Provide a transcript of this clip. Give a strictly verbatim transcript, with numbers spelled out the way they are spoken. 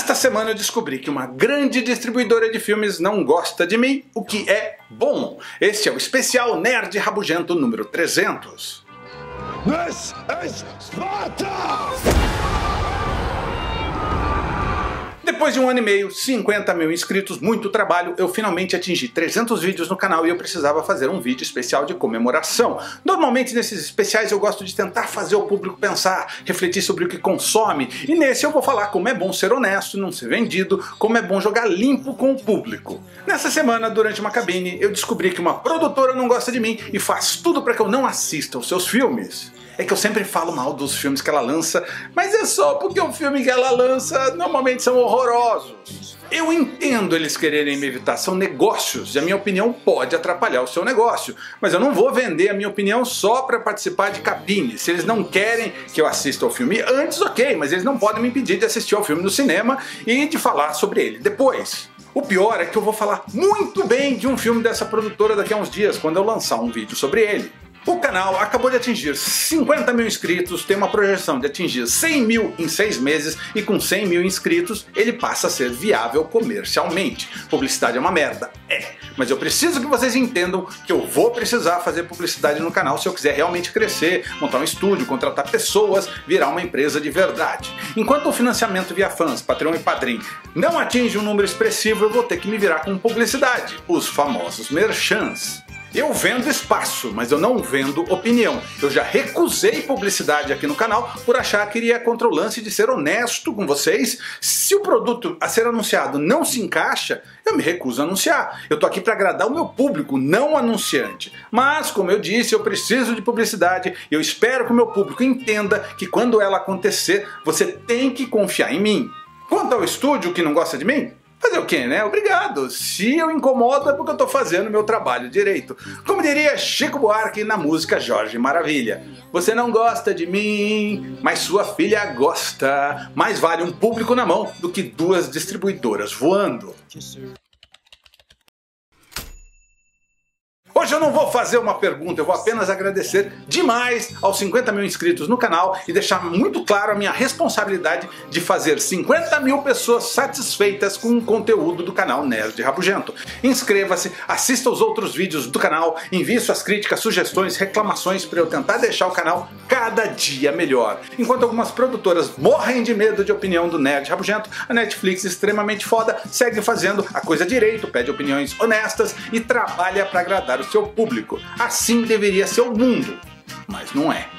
Esta semana eu descobri que uma grande distribuidora de filmes não gosta de mim, o que é bom. Este é o especial Nerd Rabugento número trezentos. This is Sparta! Depois de um ano e meio, cinquenta mil inscritos, muito trabalho, eu finalmente atingi trezentos vídeos no canal e eu precisava fazer um vídeo especial de comemoração. Normalmente nesses especiais eu gosto de tentar fazer o público pensar, refletir sobre o que consome, e nesse eu vou falar como é bom ser honesto, não ser vendido, como é bom jogar limpo com o público. Nessa semana, durante uma cabine, eu descobri que uma produtora não gosta de mim e faz tudo para que eu não assista aos seus filmes. É que eu sempre falo mal dos filmes que ela lança, mas é só porque o filme que ela lança normalmente são horrorosos. Eu entendo eles quererem me evitar, são negócios e a minha opinião pode atrapalhar o seu negócio. Mas eu não vou vender a minha opinião só para participar de cabine. Se eles não querem que eu assista ao filme antes, ok, mas eles não podem me impedir de assistir ao filme no cinema e de falar sobre ele depois. O pior é que eu vou falar muito bem de um filme dessa produtora daqui a uns dias, quando eu lançar um vídeo sobre ele. O canal acabou de atingir cinquenta mil inscritos, tem uma projeção de atingir cem mil em seis meses e com cem mil inscritos ele passa a ser viável comercialmente. Publicidade é uma merda, é, mas eu preciso que vocês entendam que eu vou precisar fazer publicidade no canal se eu quiser realmente crescer, montar um estúdio, contratar pessoas, virar uma empresa de verdade. Enquanto o financiamento via fãs, Patreon e Padrim não atinge um número expressivo, eu vou ter que me virar com publicidade, os famosos merchans. Eu vendo espaço, mas eu não vendo opinião. Eu já recusei publicidade aqui no canal por achar que iria contra o lance de ser honesto com vocês. Se o produto a ser anunciado não se encaixa, eu me recuso a anunciar. Eu tô aqui para agradar o meu público, não o anunciante. Mas, como eu disse, eu preciso de publicidade e eu espero que o meu público entenda que quando ela acontecer, você tem que confiar em mim. Quanto ao estúdio que não gosta de mim, fazer o quê, né? Obrigado. Se eu incomodo é porque eu tô fazendo meu trabalho direito. Como diria Chico Buarque na música Jorge Maravilha. Você não gosta de mim, mas sua filha gosta. Mais vale um público na mão do que duas distribuidoras voando. Hoje eu não vou fazer uma pergunta, eu vou apenas agradecer demais aos cinquenta mil inscritos no canal e deixar muito claro a minha responsabilidade de fazer cinquenta mil pessoas satisfeitas com o conteúdo do canal Nerd Rabugento. Inscreva-se, assista os outros vídeos do canal, envie suas críticas, sugestões, reclamações para eu tentar deixar o canal cada dia melhor. Enquanto algumas produtoras morrem de medo de opinião do Nerd Rabugento, a Netflix, extremamente foda, segue fazendo a coisa direito, pede opiniões honestas e trabalha para agradar o seu público. Assim deveria ser o mundo, mas não é.